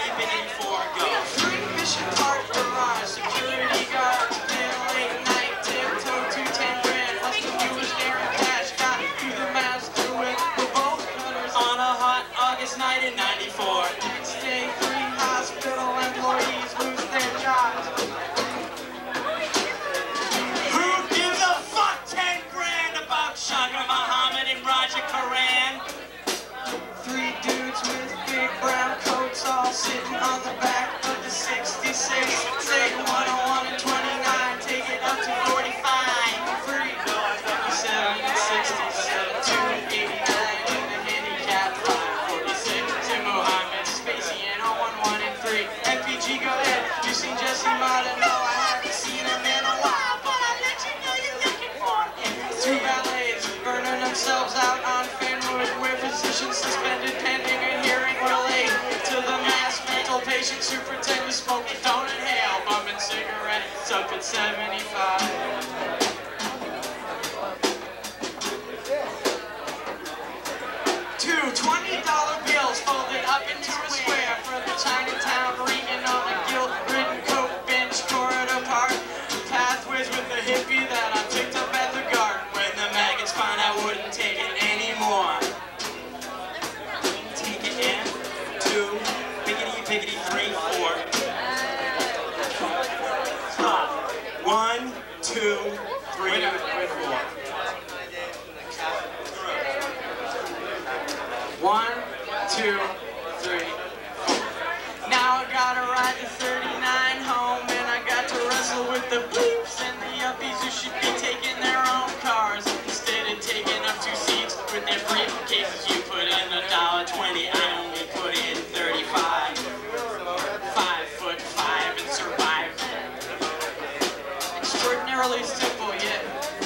biggity, four, go. Three Mission Park garage, security guards, then late night, tiptoe to 10 grand. Plus the viewers daring cash, got through the master with the bolt cutters. On a hot August night in 94. Next day, 3 hospital employees lose their jobs. Who gives a fuck 10 grand about Shaka Muhammad and Raja Karan? 3 dudes with big brown coats all sitting on the back of the 66. Say 101 and 29, take it up to 45. 3, 57 and 67, 289 in the handicap 546. Tim Muhammad, Spacey and 011 and 3. MPG, go ahead. You seen Jesse Mata? No, I haven't seen him in a while, but I'll let you know you're looking for him. 2 ballets burning themselves out on Fenwood, where physicians suspended pending a hearing relate to the mass mental patient. Superintendent smoking, don't inhale, bumming cigarettes up at 75. 2 $20 bills folded up into a square for the Chinatown ringing on a guilt-ridden coat bench, corridor park. Pathways with the hippie that I picked up at the garden when the maggots found I wouldn't take it anymore. Take it in. 2, biggity, biggity, 3, 4. Stop. 1, 2, 3, 4. 1, 2, 3, 4. Now I gotta ride the 39 home, and I got to wrestle with the bleeps and the yuppies who should be taking their own cars instead of taking up 2 seats with their briefcases. You put in $1.20, I only put in 35. 5'5" and survive. Extraordinarily simple yet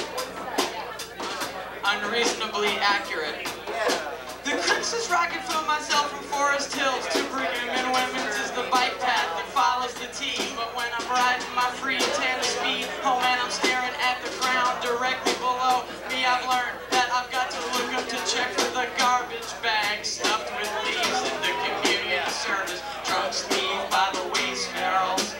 unreasonably accurate. The Crix is rocking for myself from Forest Hills to Brigham and Women's is the bike path that follows the T. But when I'm riding my free 10 speed home and I'm staring at the ground directly below me, I've learned that I've got to look up to check for the garbage bag stuffed with leaves in the community service trucks leave by the waste barrels.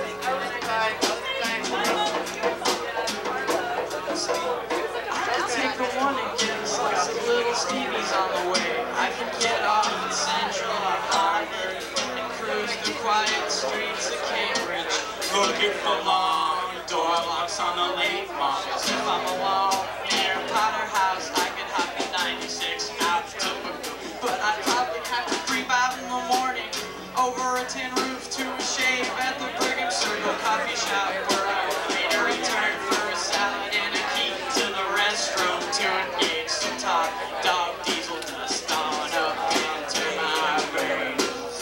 I can take the one and get a slice of little Stevie's on the way. I can get off at Central on Harvard and cruise the quiet streets of Cambridge, looking for long door locks on the late models. If I'm alone near Potter House, I could hop in 96 out to Pagoo. But I'd probably have to creep out in the morning over a tin roof to a shave at the Brigham Circle coffee shop, where I would later return for a salad and a key to the restroom to engage some top dog diesel dust on up into my veins.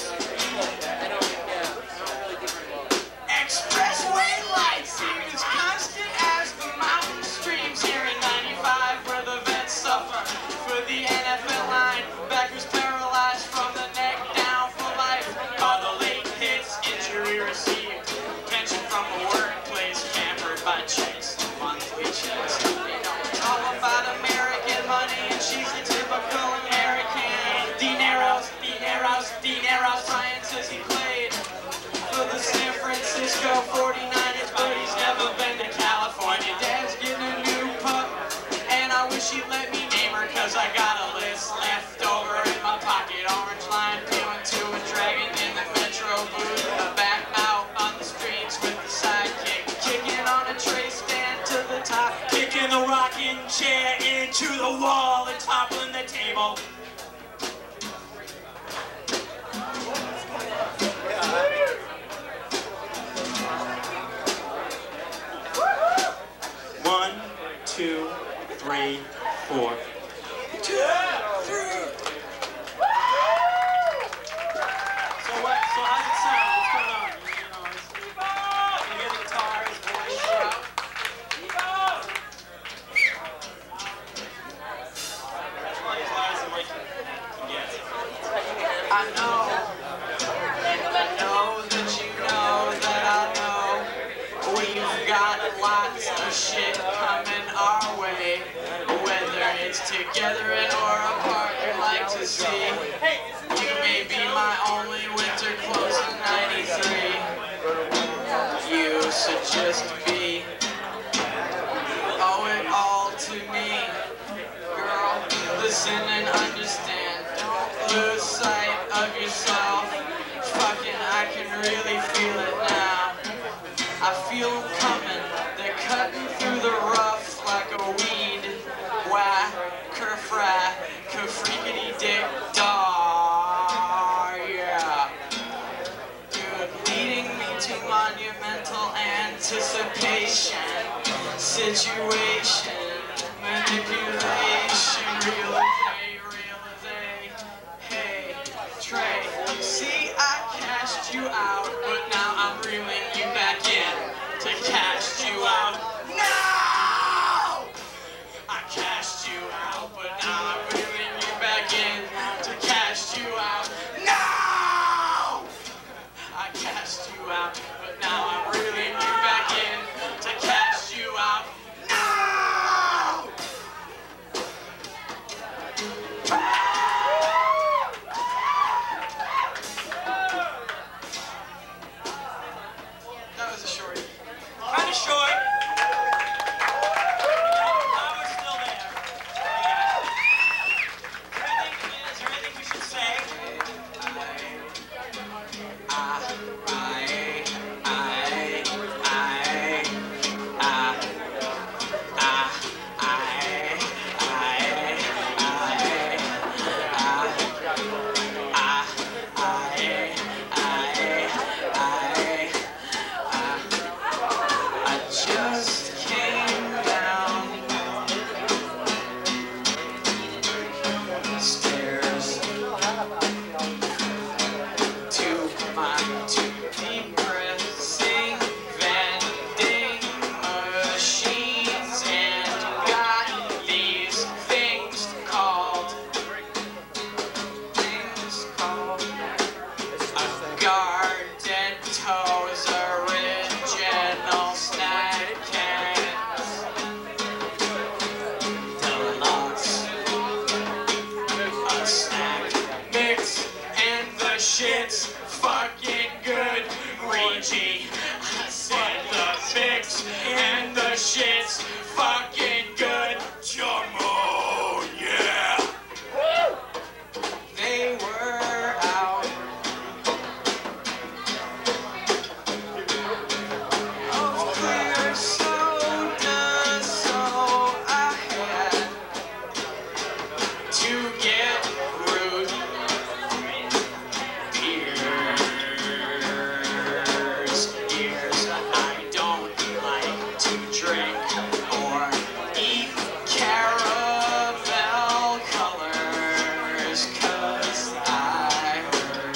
Expressway lights seem as constant as the mountain streams here in 95, where the vets suffer for the NFL line. Backers paralyzed from the neck down for life. All the late hits, injury received, pension from a workplace, pampered by checks, monthly checks. They know all about American money, and she's a typical American. Dineros, dineros, dineros. Brian says he played for the San Francisco 49ers, but he's never been to California. Dad's getting a new pup, and I wish he'd let me name her, cause I got a list left over in my pocket. Orange line peeling to a dragon in the metro booth. Back out on the streets with the sidekick, kicking on a tray stand to the top, Kicking the rocking chair into the wall and toppling the table. One, 2, 3, 4. 2, 3. So how's it sound? What's going on? You hear the guitars, voice out? That's why he's loud as he can get. I know that you know that I know we've got lots of shit coming our way. Whether it's together and or apart, you'd like to see. You may be my only winter close So just be, owe it all to me. Girl, listen and understand. Don't lose sight of yourself. Fucking, I can really feel it now. I feel them coming. They're cutting through the rough like a weed. Whack, kerfrat, freakity dick dar, yeah. Dude, leading me to monumental anticipation, situation, manipulation, realization, hey, Trey. See, I cashed you out, but now I'm reeling you back in to cash you out. No! I cashed you out, but now I'm reeling you back in to cash you out. No! I cashed you out, but now I'm reeling you back in to cash you out. No! That was a shorty. Kind of short. Power's still there. Is there anything we should say? Shit's fucking good, Ouija. I said the mix and the shit's fucking good. Jumbo, yeah. They were out of clear soda, so I had to get rude. I don't like to drink or eat caramel colors, 'cause I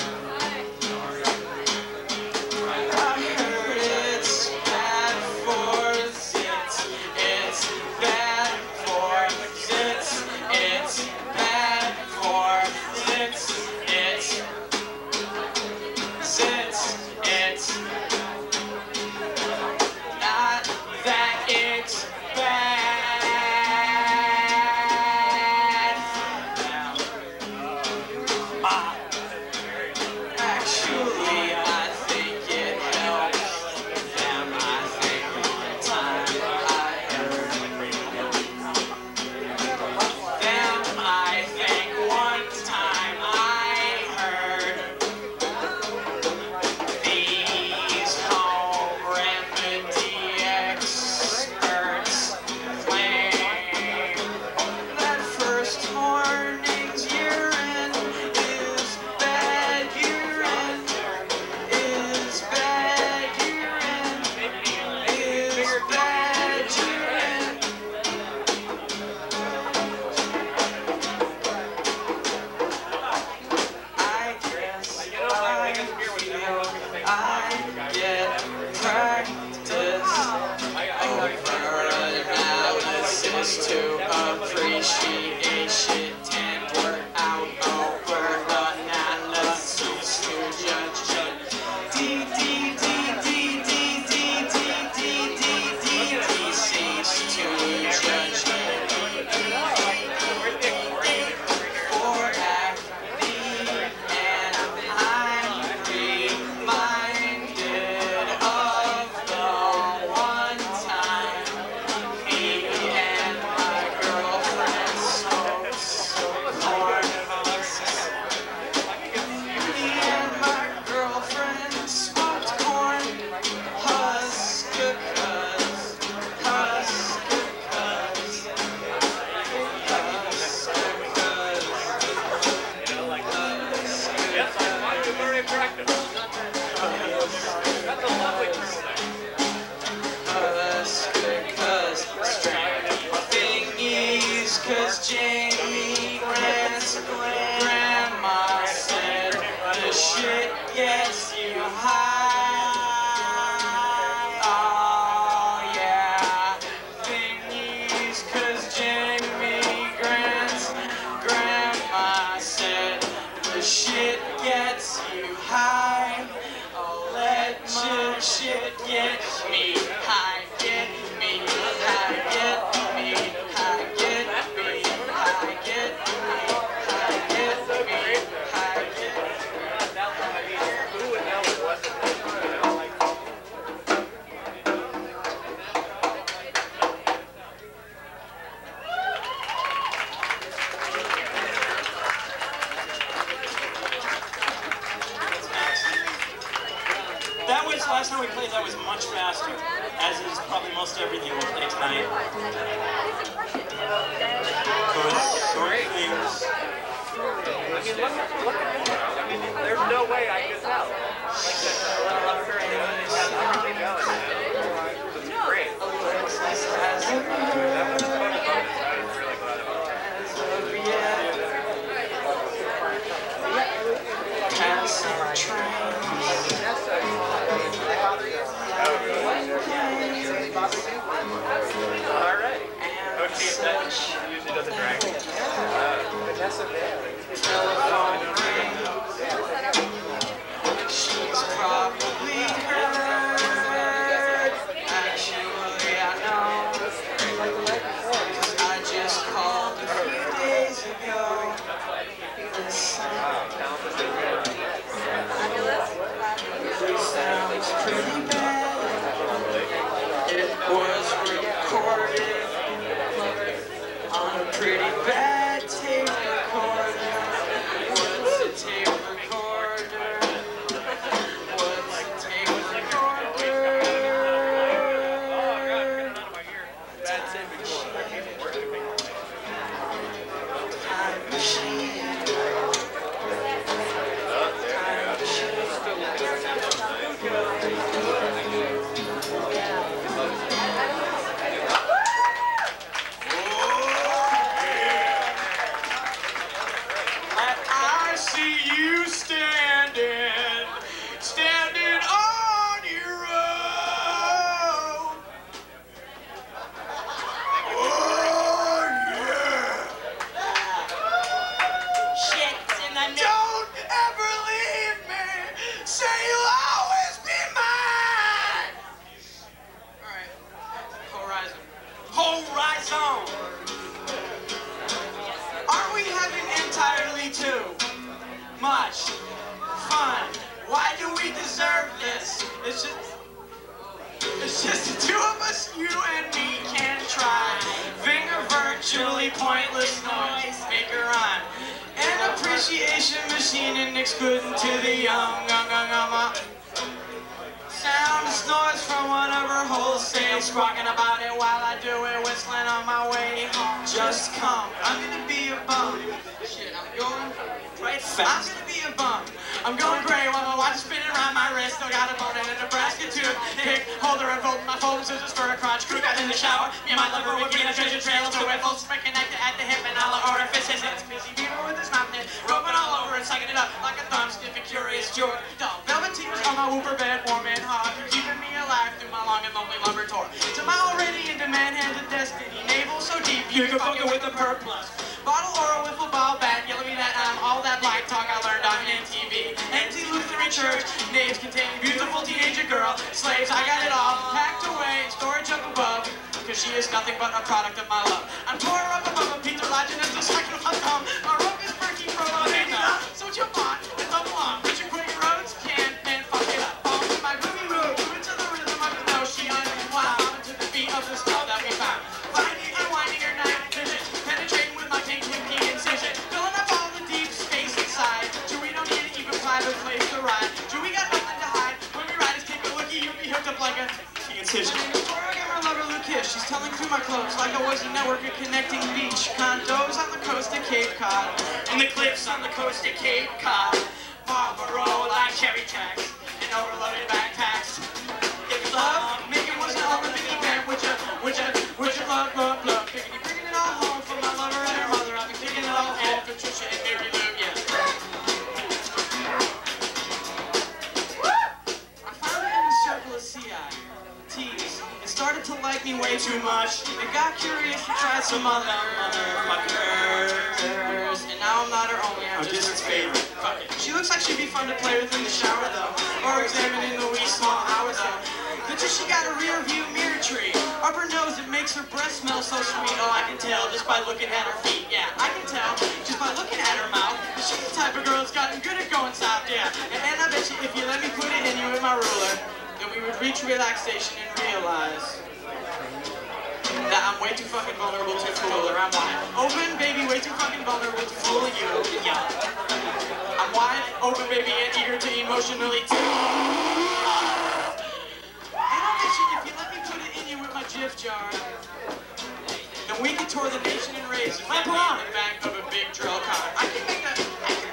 heard it's bad for zits. It's bad for zits. It's bad for zits. It's zits. It's not that it's bad. Actually, I think it helps them. I think one time I heard them. I think one time I heard these home remedy experts claim that first morning's urine is bad urine, is bad urine, is bad urine. I guess I get practice over analysis to appreciate shit and work out over analysis to judge it. D D D D D D D D D D D cease to judge it. For acne, and I'm reminded of the That was, last time we played, that was much faster, as is probably most everything we'll play tonight. Those sort of things. I mean, look at me. I mean, there's no way I could tell. Like that little up here, you know, they got everything going. It's great. That was fun. I was really glad about that. Alright. Coach usually does a drag. She's probably heard. Actually, I know. 'Cause I just called a few days ago. Sounds pretty bad. It was recorded on a pretty bad tape recorder. What's a tape recorder? What's a tape recorder? Bad tape recorder. Time machine. I see you standing on your own. Oh yeah. Shit's in the Don't ever leave me. Say you'll always be mine. All right. Horizon. Horizon. Aren't we having entirely too much fun? Why do we deserve this? It's just the two of us, you and me can try. Finger virtually pointless noise, make a rhyme. An appreciation machine and excluding to the young. Sound noise from one of her whole stays, squawking about it while I do it, whistling on my way home. Just come, I'm gonna be a bum. Shit, I'm going right fast. I'm gonna be a bum. I'm going gray while my watch is spinning around my wrist. Still got a bone and a Nebraska toothpick holder, unfolding my folding scissors for a crotch. Crew got in the shower. Me and my lover would begin a treasure trail to it. Full spring connected at the hip and all the orifices. It's busy beaver with his mouth in, roping all over and sucking it up like a thumb, sniffing curious joy. Dull velveteers on my whooper bed, warm and hot, keeping me alive through my long and lonely lumber tour. To my already in demand hand of destiny, navel so deep you can fuck it with a purplus. Bottle or a wiffle ball bat, yelling me that I'm all that black talk I learned on MTV. Anti-Lutheran church, names containing beautiful teenager girl. Slaves, I got it all, packed away in storage up above. Cause she is nothing but a product of my love. I'm tore up above a Peter Lodging as the second of my thumb. My rope is perky from a big nut. So jump on and thumb along. Put your quick roads, can and fuck it up. Fall to my groovy move, do it to the rhythm of the notion. Wow, to the beat of the stuff that we found. Finding and winding your night vision, penetrating with my pink winky incision. Filling up all the deep space inside. Do we don't need to even private place to ride? Do we got nothing to hide? When we ride, just take a lookie, you'll be hooked up like a incision. She's telling through my clothes like I was a network of connecting beach condos on the coast of Cape Cod. And the cliffs on the coast of Cape Cod. Marlboro like cherry tracks and overloaded backpacks. If you love, making was an Olympic event. Would you love? Bringing it all home for my lover and her mother. I've been taking it all home for Trisha and Mary Lou, yeah. I found it in the circle of CITs. Started to like me way too much and got curious to try some other motherfuckers. And now I'm not her only, I'm just her favorite. Fuck it. She looks like she'd be fun to play with in the shower though, or examining the wee small hours though. But just she got a rear view mirror tree up her nose, it makes her breath smell so sweet. Oh, I can tell just by looking at her feet. Yeah, I can tell just by looking at her mouth. She's the type of girl that's gotten good at going south. Yeah, and I bet you if you let me put it in you with my ruler, then we would reach relaxation and realize that I'm way too fucking vulnerable to fool her. I'm wide open, baby, way too fucking vulnerable to fool you. Yeah. I'm wide open, baby, and eager to emotionally And we could tour the nation and raise a family in the back of a big drill car. I can make the,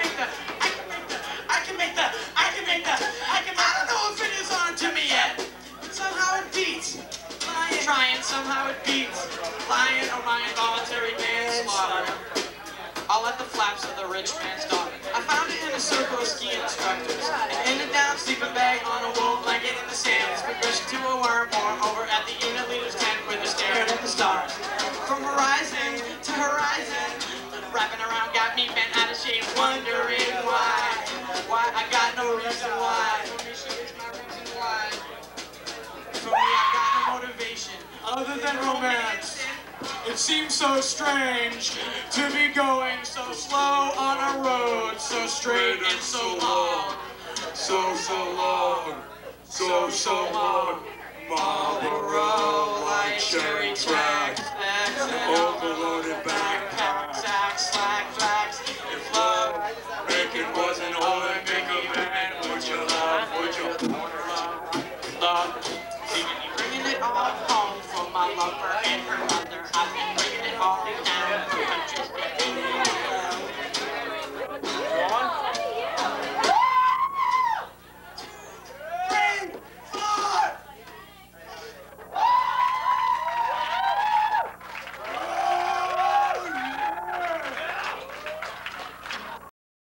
I don't know if it is on to me yet. Somehow it beats. Trying, somehow it beats. Lying or my involuntary manslaughter. All at the flaps of the rich man's daughter. I found it in a circle of ski instructors. An in and down sleeping bag on a wool blanket in the sand. It's progression to a worm or over at the unit leader's tent where they're staring at the stars. From horizon to horizon, wrapping around got me bent out of shape, wondering why. Why I got no reason why. For me, she is my reason why. For me, I got no motivation other than romance. It seems so strange to be going so slow on a road so straight and so long. So long. So long. Marlboro, light cherry tracks, overloaded backpacks, sacks, slack tracks. If love making was an Olympic event, would you love? Love.